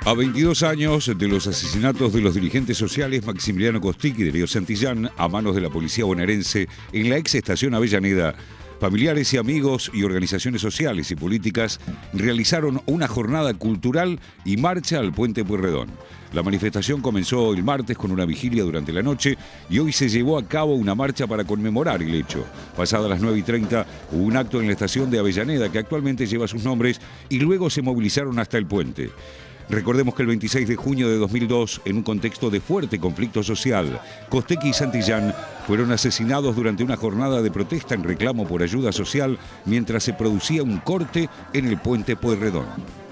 A 22 años de los asesinatos de los dirigentes sociales Maximiliano Costich y Darío Santillán a manos de la policía bonaerense en la ex estación Avellaneda, familiares y amigos y organizaciones sociales y políticas realizaron una jornada cultural y marcha al Puente Pueyrredón. La manifestación comenzó el martes con una vigilia durante la noche y hoy se llevó a cabo una marcha para conmemorar el hecho. Pasadas las 9:30 hubo un acto en la estación de Avellaneda que actualmente lleva sus nombres y luego se movilizaron hasta el puente. Recordemos que el 26 de junio de 2002, en un contexto de fuerte conflicto social, Costich y Santillán fueron asesinados durante una jornada de protesta en reclamo por ayuda social mientras se producía un corte en el Puente Pueyrredón.